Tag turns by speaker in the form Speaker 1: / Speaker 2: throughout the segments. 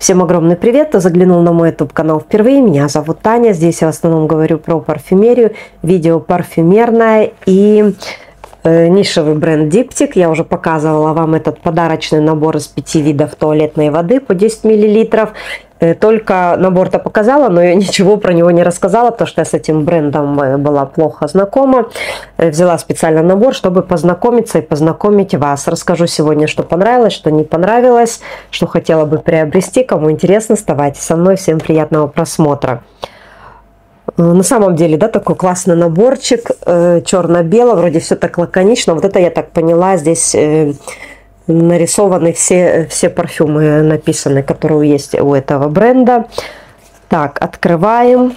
Speaker 1: Всем огромный привет, кто заглянул на мой YouTube канал впервые. Меня зовут Таня, здесь я в основном говорю про парфюмерию, видео парфюмерное и нишевый бренд Diptyque. Я уже показывала вам этот подарочный набор из 5 видов туалетной воды по 10 мл. Только набор-то показала, но я ничего про него не рассказала, потому что я с этим брендом была плохо знакома. Взяла специально набор, чтобы познакомиться и познакомить вас. Расскажу сегодня, что понравилось, что не понравилось, что хотела бы приобрести. Кому интересно, оставайтесь со мной. Всем приятного просмотра. На самом деле, да, такой классный наборчик, черно-бело, вроде все так лаконично. Вот это я так поняла, здесь нарисованы все парфюмы, написаны, которые есть у этого бренда. Так, открываем.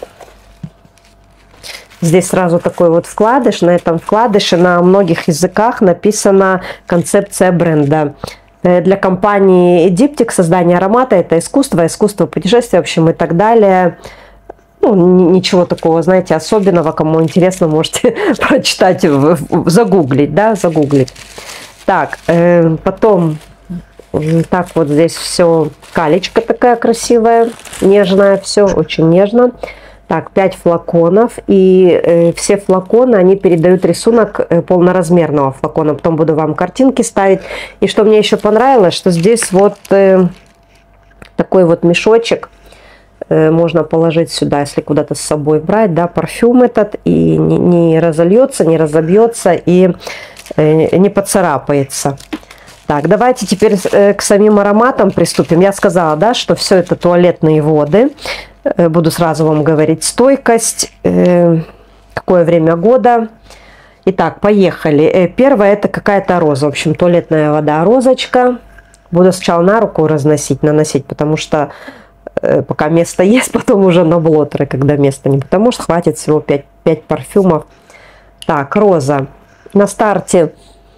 Speaker 1: Здесь сразу такой вот вкладыш. На этом вкладыше на многих языках написана концепция бренда. Для компании Diptyque создание аромата – это искусство путешествия, в общем, и так далее. Ну, ничего такого, знаете, особенного. Кому интересно, можете прочитать, загуглить, да, загуглить. Так, потом, так вот здесь все, калечка такая красивая, нежная, все очень нежно. Так, 5 флаконов, и все флаконы, они передают рисунок полноразмерного флакона. Потом буду вам картинки ставить. И что мне еще понравилось, что здесь вот такой вот мешочек. Можно положить сюда, если куда-то с собой брать, да, парфюм этот, и не разольется, не разобьется, и не поцарапается. Так, давайте теперь к самим ароматам приступим. Я сказала, да, что все это туалетные воды. Буду сразу вам говорить стойкость, какое время года. Итак, поехали. Первое — это какая-то роза. В общем, туалетная вода, розочка. Буду сначала на руку наносить, потому что пока место есть, потом уже на блотеры, когда места не, потому что хватит всего 5 парфюмов. Так, роза. На старте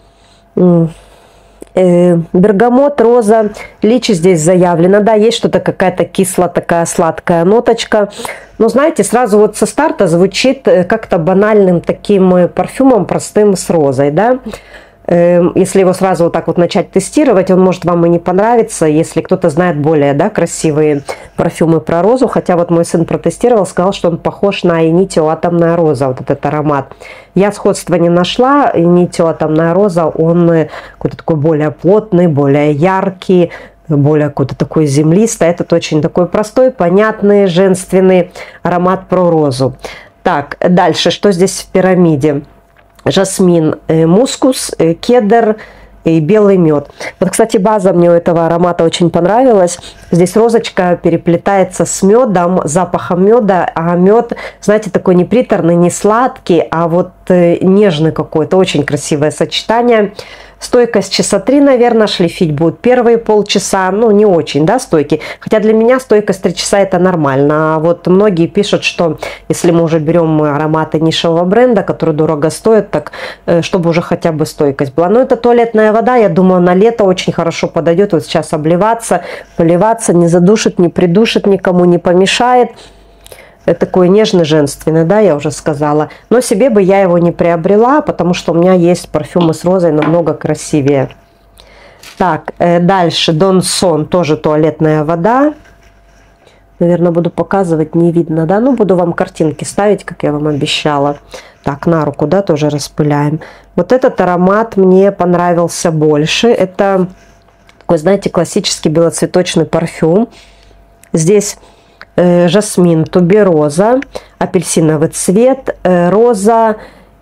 Speaker 1: бергамот, роза, личи здесь заявлено. Да, есть что-то, какая-то кислая такая сладкая ноточка. Но знаете, сразу вот со старта звучит как-то банальным таким парфюмом, простым, с розой, да. Если его сразу вот так вот начать тестировать, он может вам и не понравиться, если кто-то знает более, да, красивые парфюмы про розу. Хотя вот мой сын протестировал, сказал, что он похож на Initio атомная роза, вот этот аромат. Я сходства не нашла. Initio атомная роза, он какой-то такой более плотный, более яркий, более какой-то такой землистый. Этот очень такой простой, понятный, женственный аромат про розу. Так, дальше, что здесь в пирамиде? Жасмин, мускус, кедр и белый мед. Вот, кстати, база мне у этого аромата очень понравилась. Здесь розочка переплетается с медом, запахом меда, а мед, знаете, такой не приторный, не сладкий, а вот нежный какой-то. Очень красивое сочетание. Стойкость часа 3, наверное, шлифить будет первые полчаса, ну, не очень, да, стойкий. Хотя для меня стойкость 3 часа это нормально. А вот многие пишут, что если мы уже берем ароматы нишевого бренда, которые дорого стоят, так чтобы уже хотя бы стойкость была. Но это туалетная вода, я думаю, на лето очень хорошо подойдет. Вот сейчас обливаться, поливаться, не задушит, не придушит, никому не помешает. Такой нежный, женственный, да, я уже сказала. Но себе бы я его не приобрела, потому что у меня есть парфюмы с розой намного красивее. Так, дальше Донсон, тоже туалетная вода. Наверное, буду показывать, не видно, да. Ну, буду вам картинки ставить, как я вам обещала. Так, на руку, да, тоже распыляем. Вот этот аромат мне понравился больше. Это такой, знаете, классический белоцветочный парфюм. Здесь жасмин, тубероза, апельсиновый цвет, роза,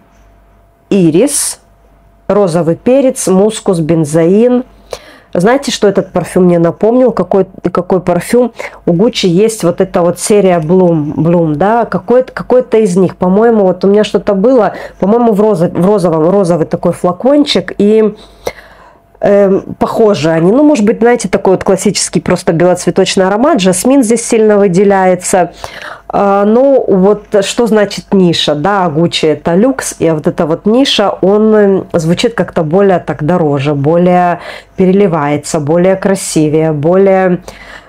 Speaker 1: ирис, розовый перец, мускус, бензоин. Знаете, что этот парфюм мне напомнил? Какой парфюм? У Gucci есть вот эта вот серия Bloom, да, какой-то из них. По-моему, вот у меня что-то было, по-моему, розовый такой флакончик, и похожи они. Ну, может быть, знаете, такой вот классический просто белоцветочный аромат. Жасмин здесь сильно выделяется. Ну, вот что значит ниша, да, Gucci это люкс, и вот эта вот ниша, он звучит как-то более так дороже, более переливается, более красивее, более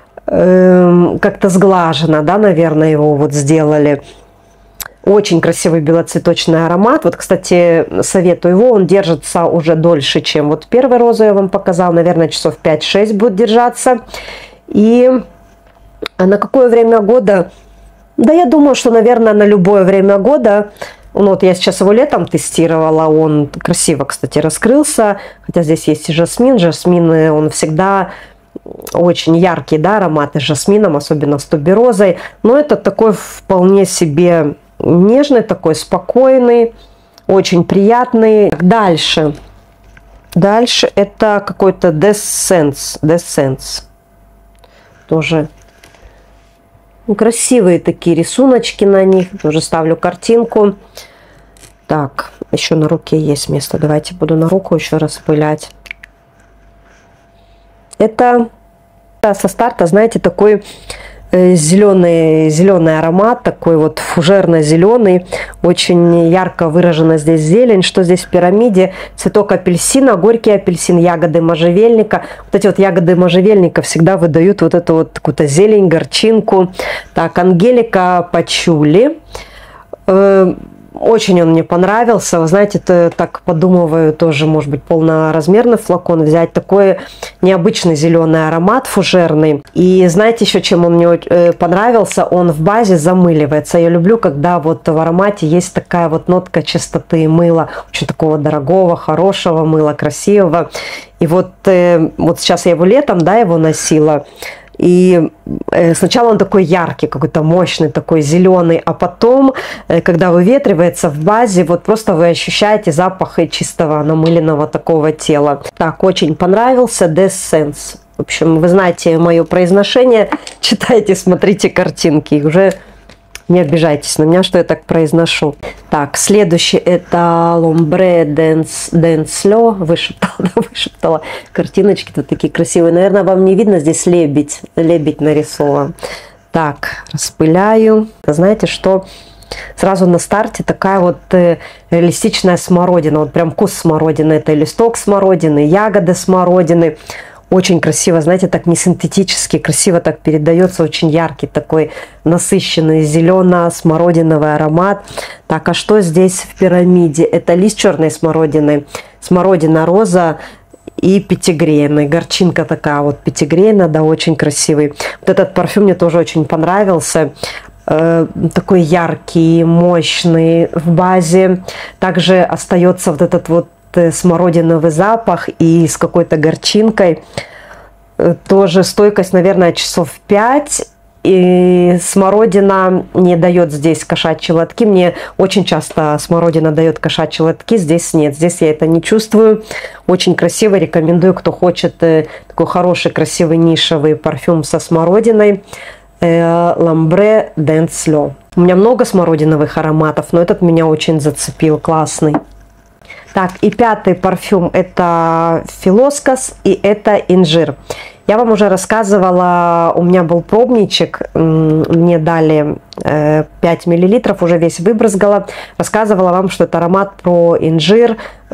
Speaker 1: как-то сглажено, да, наверное, его вот сделали. Очень красивый белоцветочный аромат. Вот, кстати, советую его. Он держится уже дольше, чем вот первый розу я вам показала. Наверное, часов 5-6 будет держаться. И А на какое время года? Да, я думаю, что, наверное, на любое время года. Ну, вот я сейчас его летом тестировала, он красиво, кстати, раскрылся. Хотя здесь есть и жасмин. Жасмин, он всегда очень яркий, да, ароматы с жасмином, особенно с туберозой. Но это такой вполне себе нежный, такой спокойный, очень приятный. Дальше. Дальше это какой-то Descents. Тоже красивые такие рисуночки на них. Тоже ставлю картинку. Так, еще на руке есть место. Давайте буду на руку еще распылять. Это со старта, знаете, такой зеленый аромат, такой вот фужерно-зеленый, очень ярко выражена здесь зелень. Что здесь в пирамиде? Цветок апельсина, горький апельсин, ягоды можжевельника. Вот эти вот ягоды можжевельника всегда выдают вот эту вот какую-то зелень, горчинку. Так, Ангелика пачули. Очень он мне понравился. Вы знаете, так подумываю, тоже, может быть, полноразмерный флакон взять. Такой необычный зеленый аромат, фужерный. И знаете еще, чем он мне понравился? Он в базе замыливается. Я люблю, когда вот в аромате есть такая вот нотка чистоты мыла. Очень такого дорогого, хорошего мыла, красивого. И вот сейчас я его летом, да, его носила. И сначала он такой яркий, какой-то мощный, такой зеленый, а потом, когда выветривается в базе, вот просто вы ощущаете запах чистого намыленного такого тела. Так, очень понравился Descents. В общем, вы знаете мое произношение, читайте, смотрите картинки, и уже не обижайтесь на меня, что я так произношу. Так, следующий это L'Ombre Denslо. Вышептала. Картиночки тут такие красивые. Наверное, вам не видно, здесь лебедь нарисован. Так, распыляю. Знаете, что сразу на старте такая вот реалистичная смородина. Вот прям вкус смородины. Это листок смородины, ягоды смородины. Очень красиво, знаете, так не синтетически, красиво так передается, очень яркий такой насыщенный зелено-смородиновый аромат. Так, а что здесь в пирамиде? Это лист черной смородины, смородина роза и пятигрейный. Горчинка такая вот пятигрейна, да, очень красивый. Вот этот парфюм мне тоже очень понравился. Такой яркий, мощный в базе. Также остается вот этот вот смородиновый запах и с какой-то горчинкой. Тоже стойкость, наверное, часов 5. И смородина не дает здесь кошачьи лотки. Мне очень часто смородина дает кошачьи лотки. Здесь нет. Здесь я это не чувствую. Очень красиво. Рекомендую, кто хочет такой хороший, красивый, нишевый парфюм со смородиной. L'Ombre Denslо. У меня много смородиновых ароматов, но этот меня очень зацепил. Классный. Так, и пятый парфюм это Филоскос, и это инжир. Я вам уже рассказывала, у меня был пробничек, мне дали 5 мл, уже весь выбрызгала. Рассказывала вам, что это аромат про инжир,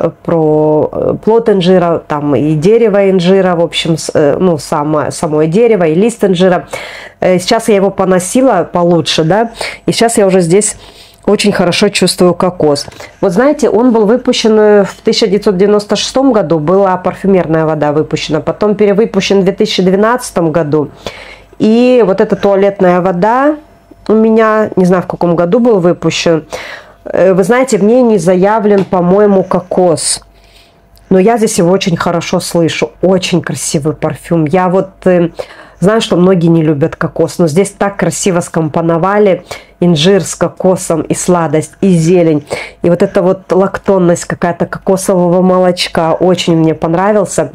Speaker 1: про плод инжира, там и дерево инжира, в общем, ну, само дерево и лист инжира. Сейчас я его поносила получше, да, и сейчас я уже здесь очень хорошо чувствую кокос. Вот знаете, он был выпущен в 1996 году, была парфюмерная вода выпущена, потом перевыпущен в 2012 году. И вот эта туалетная вода у меня, не знаю, в каком году был выпущен. Вы знаете, в ней не заявлен, по-моему, кокос. Но я здесь его очень хорошо слышу. Очень красивый парфюм. Я вот знаю, что многие не любят кокос, но здесь так красиво скомпоновали инжир с кокосом, и сладость, и зелень. И вот эта вот лактонность какая-то кокосового молочка очень мне понравился.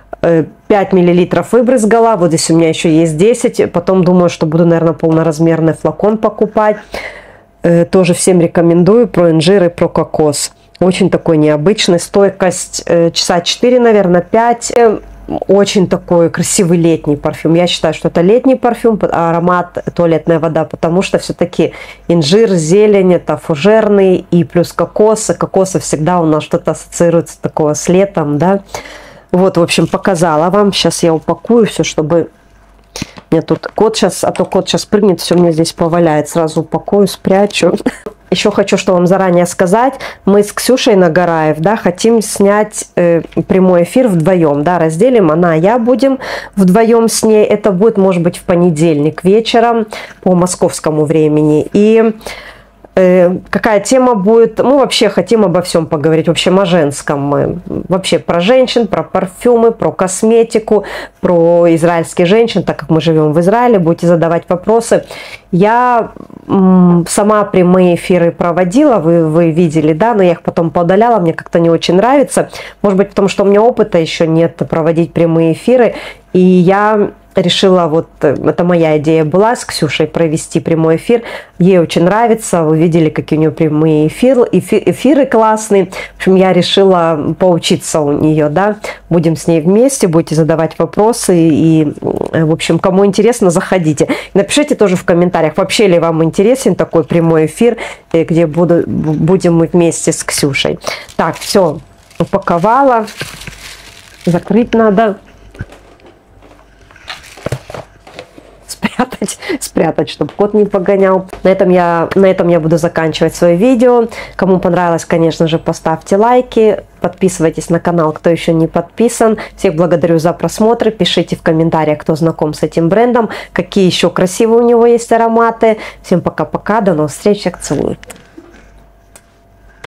Speaker 1: 5 мл выбрызгала, вот здесь у меня еще есть 10. Потом думаю, что буду, наверное, полноразмерный флакон покупать. Тоже всем рекомендую про инжир и про кокос. Очень такой необычный. Стойкость часа 4, наверное, 5. Очень такой красивый летний парфюм. Я считаю, что это летний парфюм, аромат туалетная вода, потому что все-таки инжир, зелень, это фужерный, и плюс кокосы. Кокосы всегда у нас что-то ассоциируется такое с летом, да. Вот, в общем, показала вам. Сейчас я упакую все, чтобы... Мне тут кот сейчас, а то кот сейчас прыгнет, все мне здесь поваляет. Сразу упакую, спрячу. еще хочу, что вам заранее сказать, мы с Ксюшей Нагараев, да, хотим снять прямой эфир вдвоем, да, разделим, она и я будем вдвоем с ней, это будет, может быть, в понедельник вечером по московскому времени, и какая тема будет, мы вообще хотим обо всем поговорить, в общем, о женском, мы вообще про женщин, про парфюмы, про косметику, про израильских женщин, так как мы живем в Израиле, будете задавать вопросы. Я сама прямые эфиры проводила, вы видели, да, но я их потом поудаляла, мне как-то не очень нравится, может быть, потому что у меня опыта еще нет проводить прямые эфиры, и я решила, вот это моя идея была, с Ксюшей провести прямой эфир. Ей очень нравится, вы видели, какие у нее прямые эфиры классные. В общем, я решила поучиться у нее, да. Будем с ней вместе, будете задавать вопросы. И, в общем, кому интересно, заходите. Напишите тоже в комментариях, вообще ли вам интересен такой прямой эфир, где будем мы вместе с Ксюшей. Так, все, упаковала. Закрыть надо. Спрятать, чтобы кот не погонял. На этом я буду заканчивать свое видео. Кому понравилось, конечно же, поставьте лайки. Подписывайтесь на канал, кто еще не подписан. Всех благодарю за просмотр. Пишите в комментариях, кто знаком с этим брендом, какие еще красивые у него есть ароматы. Всем пока-пока, до новых встреч, целую.